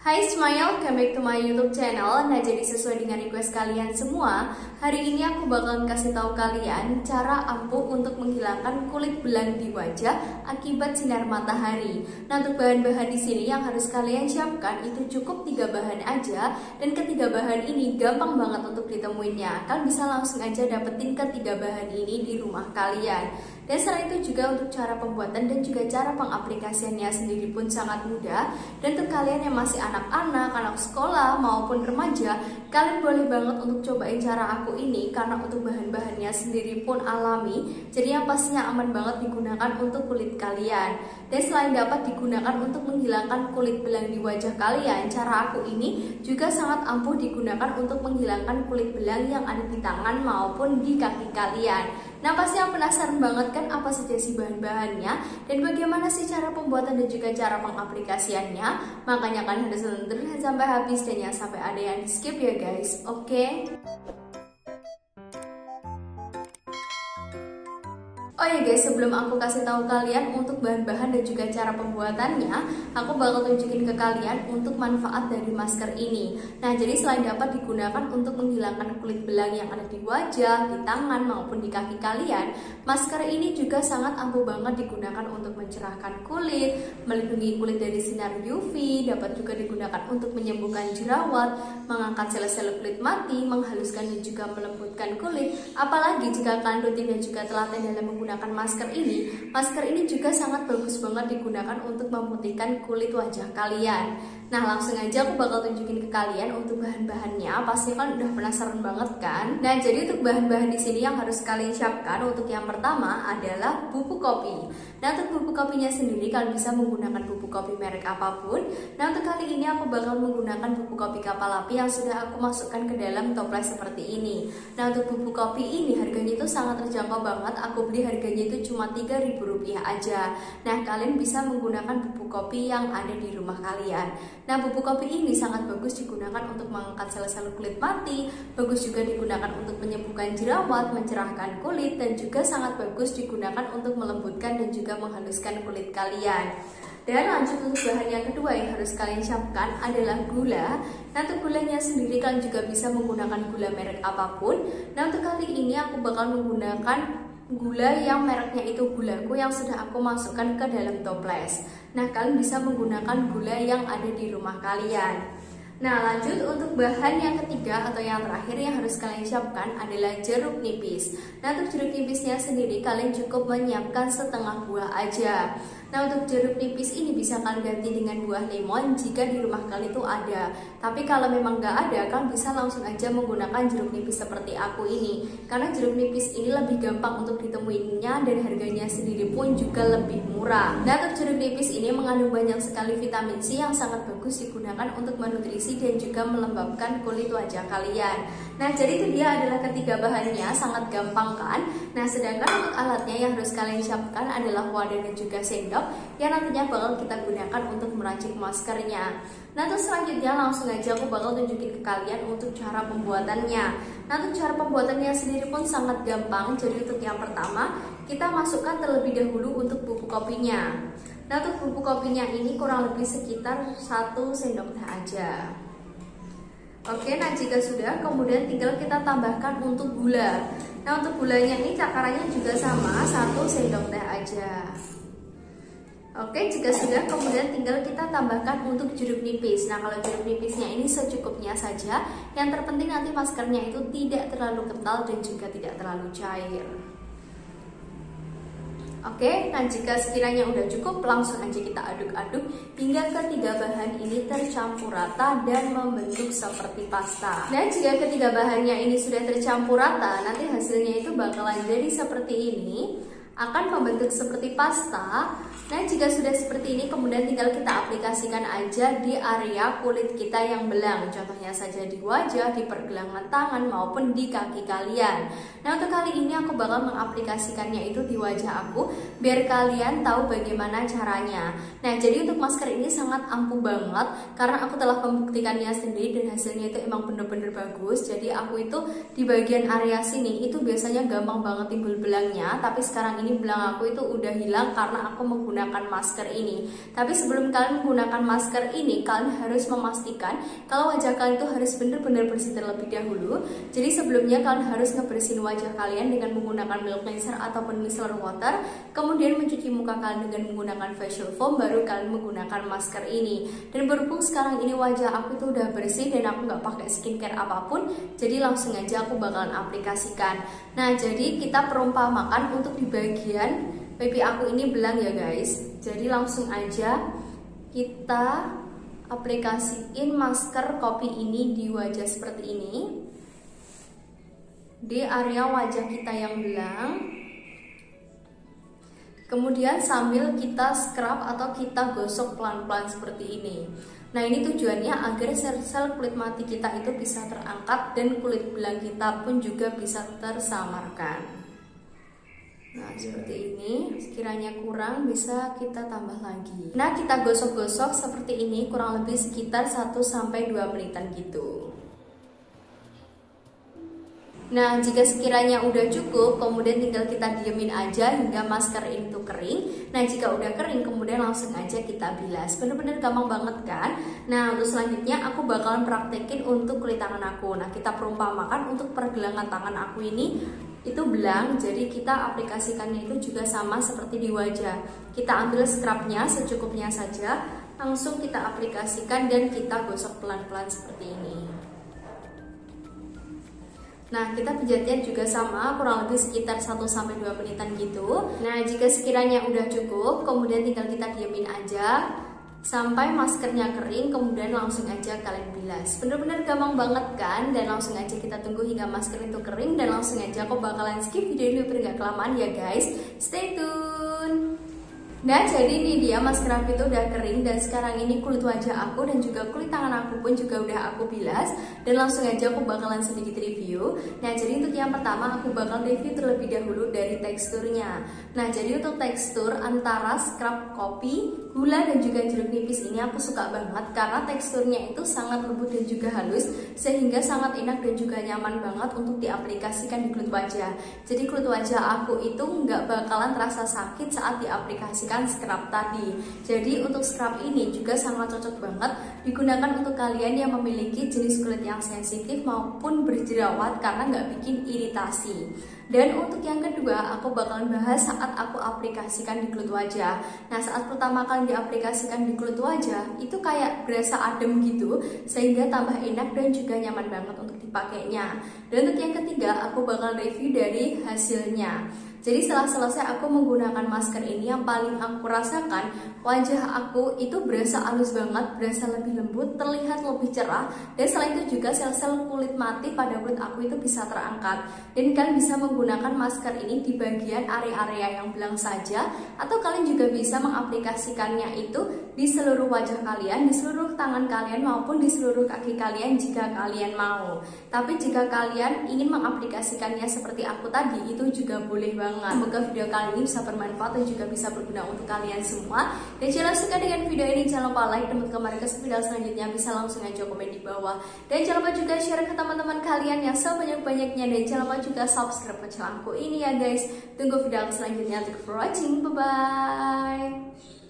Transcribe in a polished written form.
Hai Smile, welcome back to my YouTube channel. Nah, jadi sesuai dengan request kalian semua, hari ini aku bakalan kasih tahu kalian cara ampuh untuk menghilangkan kulit belang di wajah akibat sinar matahari. Nah, untuk bahan-bahan di sini yang harus kalian siapkan itu cukup 3 bahan aja, dan ketiga bahan ini gampang banget untuk ditemuinya. Kalian bisa langsung aja dapetin ketiga bahan ini di rumah kalian. Dan setelah itu juga untuk cara pembuatan dan juga cara pengaplikasiannya sendiri pun sangat mudah. Dan untuk kalian yang masih anak-anak, anak sekolah maupun remaja, kalian boleh banget untuk cobain cara aku ini karena untuk bahan-bahannya sendiri pun alami. Jadi yang pastinya aman banget digunakan untuk kulit kalian. Dan selain dapat digunakan untuk menghilangkan kulit belang di wajah kalian, cara aku ini juga sangat ampuh digunakan untuk menghilangkan kulit belang yang ada di tangan maupun di kaki kalian. Nah, pasti yang penasaran banget kan apa saja sih bahan-bahannya dan bagaimana sih cara pembuatan dan juga cara pengaplikasiannya. Makanya kalian harus nonton sampai habis dan jangan sampai ada yang di skip ya guys. Oke? Oh ya guys, sebelum aku kasih tahu kalian untuk bahan-bahan dan juga cara pembuatannya, aku bakal tunjukin ke kalian untuk manfaat dari masker ini. Nah, jadi selain dapat digunakan untuk menghilangkan kulit belang yang ada di wajah, di tangan maupun di kaki kalian, masker ini juga sangat ampuh banget digunakan untuk mencerahkan kulit, melindungi kulit dari sinar UV, dapat juga digunakan untuk menyembuhkan jerawat, mengangkat sel-sel kulit mati, menghaluskan dan juga melembutkan kulit. Apalagi jika kalian rutin dan juga telaten dalam menggunakan masker ini juga sangat bagus banget digunakan untuk memutihkan kulit wajah kalian. Nah, langsung aja aku bakal tunjukin ke kalian untuk bahan-bahannya. Pasti kan udah penasaran banget kan? Nah, jadi untuk bahan-bahan di sini yang harus kalian siapkan untuk yang pertama adalah bubuk kopi. Nah, untuk bubuk kopinya sendiri kalian bisa menggunakan bubuk kopi merek apapun. Nah, untuk kali ini aku bakal menggunakan bubuk kopi kapal api yang sudah aku masukkan ke dalam toples seperti ini. Nah, untuk bubuk kopi ini harganya itu sangat terjangkau banget. Aku beli harganya itu cuma Rp3.000 aja. Nah, kalian bisa menggunakan bubuk kopi yang ada di rumah kalian. Nah, bubuk kopi ini sangat bagus digunakan untuk mengangkat sel-sel kulit mati, bagus juga digunakan untuk menyembuhkan jerawat, mencerahkan kulit, dan juga sangat bagus digunakan untuk melembutkan dan juga menghaluskan kulit kalian. Dan lanjut untuk bahan yang kedua yang harus kalian siapkan adalah gula. Nah, untuk gulanya sendiri kalian juga bisa menggunakan gula merek apapun. Nah, untuk kali ini aku bakal menggunakan gula yang mereknya itu Gulaku yang sudah aku masukkan ke dalam toples. Nah, kalian bisa menggunakan gula yang ada di rumah kalian. Nah, lanjut untuk bahan yang ketiga atau yang terakhir yang harus kalian siapkan adalah jeruk nipis. Nah, untuk jeruk nipisnya sendiri kalian cukup menyiapkan setengah buah aja. Nah, untuk jeruk nipis ini bisa kalian ganti dengan buah lemon jika di rumah kalian itu ada. Tapi kalau memang nggak ada, kalian bisa langsung aja menggunakan jeruk nipis seperti aku ini. Karena jeruk nipis ini lebih gampang untuk ditemuinya dan harganya sendiri pun juga lebih murah. Nah, untuk jeruk nipis ini mengandung banyak sekali vitamin C yang sangat bagus digunakan untuk menutrisi dan juga melembabkan kulit wajah kalian. Nah, jadi itu dia adalah ketiga bahannya, sangat gampang kan? Nah, sedangkan untuk alatnya yang harus kalian siapkan adalah wadah dan juga sendok yang nantinya bakal kita gunakan untuk meracik maskernya. Nah, terus selanjutnya langsung aja aku bakal tunjukin ke kalian untuk cara pembuatannya. Nah, untuk cara pembuatannya sendiri pun sangat gampang. Jadi untuk yang pertama, kita masukkan terlebih dahulu untuk bubuk kopinya. Nah, untuk bubuk kopinya ini kurang lebih sekitar 1 sendok teh aja. Oke, nah jika sudah, kemudian tinggal kita tambahkan untuk gula. Nah, untuk gulanya ini takarannya juga sama, 1 sendok teh aja. Oke, jika sudah, kemudian tinggal kita tambahkan untuk jeruk nipis. Nah, kalau jeruk nipisnya ini secukupnya saja. Yang terpenting nanti maskernya itu tidak terlalu kental dan juga tidak terlalu cair. Oke, nah jika sekiranya udah cukup, langsung aja kita aduk-aduk hingga ketiga bahan ini tercampur rata dan membentuk seperti pasta. Nah, jika ketiga bahannya ini sudah tercampur rata, nanti hasilnya itu bakalan jadi seperti ini, akan membentuk seperti pasta. Nah, jika sudah seperti ini, kemudian tinggal kita aplikasikan aja di area kulit kita yang belang. Contohnya saja di wajah, di pergelangan tangan, maupun di kaki kalian. Nah, untuk kali ini aku bakal mengaplikasikannya itu di wajah aku, biar kalian tahu bagaimana caranya. Nah, jadi untuk masker ini sangat ampuh banget, karena aku telah membuktikannya sendiri dan hasilnya itu emang bener-bener bagus. Jadi aku itu di bagian area sini itu biasanya gampang banget timbul belangnya, tapi sekarang ini ini belang aku itu udah hilang karena aku menggunakan masker ini. Tapi sebelum kalian menggunakan masker ini, kalian harus memastikan kalau wajah kalian itu harus benar-benar bersih terlebih dahulu. Jadi sebelumnya kalian harus ngebersihin wajah kalian dengan menggunakan milk cleanser ataupun micellar water, kemudian mencuci muka kalian dengan menggunakan facial foam, baru kalian menggunakan masker ini. Dan berhubung sekarang ini wajah aku itu udah bersih dan aku nggak pakai skincare apapun, jadi langsung aja aku bakalan aplikasikan. Nah, jadi kita perumpamakan untuk di bagian pipi aku ini belang ya guys. Jadi langsung aja kita aplikasiin masker kopi ini di wajah seperti ini, di area wajah kita yang belang. Kemudian sambil kita scrub atau kita gosok pelan-pelan seperti ini. Nah, ini tujuannya agar sel-sel kulit mati kita itu bisa terangkat dan kulit belang kita pun juga bisa tersamarkan. Nah, seperti ini. Sekiranya kurang bisa kita tambah lagi. Nah, kita gosok-gosok seperti ini kurang lebih sekitar 1-2 menitan gitu. Nah, jika sekiranya udah cukup, kemudian tinggal kita diemin aja hingga masker itu kering. Nah, jika udah kering, kemudian langsung aja kita bilas. Bener-bener gampang banget kan? Nah, untuk selanjutnya aku bakalan praktekin untuk kulit tangan aku. Nah, kita perumpamakan untuk pergelangan tangan aku ini itu belang, jadi kita aplikasikannya itu juga sama seperti di wajah. Kita ambil scrubnya secukupnya saja, langsung kita aplikasikan dan kita gosok pelan-pelan seperti ini. Nah, kita pijatnya juga sama, kurang lebih sekitar 1-2 menitan gitu. Nah, jika sekiranya udah cukup, kemudian tinggal kita diemin aja sampai maskernya kering, kemudian langsung aja kalian bilas. Bener-bener gampang banget kan? Dan langsung aja kita tunggu hingga masker itu kering, dan langsung aja aku bakalan skip video ini biar gak kelamaan ya guys. Stay tune! Nah, jadi ini dia masker aku itu udah kering, dan sekarang ini kulit wajah aku dan juga kulit tangan aku pun juga udah aku bilas, dan langsung aja aku bakalan sedikit review. Nah, jadi untuk yang pertama aku bakal review terlebih dahulu dari teksturnya. Nah, jadi untuk tekstur antara scrub kopi, gula dan juga jeruk nipis ini aku suka banget karena teksturnya itu sangat lembut dan juga halus, sehingga sangat enak dan juga nyaman banget untuk diaplikasikan di kulit wajah. Jadi kulit wajah aku itu nggak bakalan terasa sakit saat diaplikasikan scrub tadi. Jadi untuk scrub ini juga sangat cocok banget digunakan untuk kalian yang memiliki jenis kulit yang sensitif maupun berjerawat karena nggak bikin iritasi. Dan untuk yang kedua aku bakalan bahas saat aku aplikasikan di kulit wajah. Nah, saat pertama kali diaplikasikan di kulit wajah itu kayak berasa adem gitu, sehingga tambah enak dan juga nyaman banget untuk dipakainya. Dan untuk yang ketiga aku bakalan review dari hasilnya. Jadi setelah selesai aku menggunakan masker ini, yang paling aku rasakan wajah aku itu berasa halus banget, berasa lebih lembut, terlihat lebih cerah, dan selain itu juga sel-sel kulit mati pada kulit aku itu bisa terangkat. Dan kalian bisa menggunakan masker ini di bagian area-area yang belang saja, atau kalian juga bisa mengaplikasikannya itu di seluruh wajah kalian, di seluruh tangan kalian maupun di seluruh kaki kalian jika kalian mau. Tapi jika kalian ingin mengaplikasikannya seperti aku tadi, itu juga boleh banget. Semoga video kali ini bisa bermanfaat dan juga bisa berguna untuk kalian semua. Dan jika suka dengan video ini, jangan lupa like, dan untuk kembali ke video selanjutnya bisa langsung aja komen di bawah. Dan jangan lupa juga share ke teman-teman kalian yang sebanyak-banyaknya, dan jangan lupa juga subscribe ke channelku ini ya guys. Tunggu video selanjutnya. Thank you for watching, bye bye.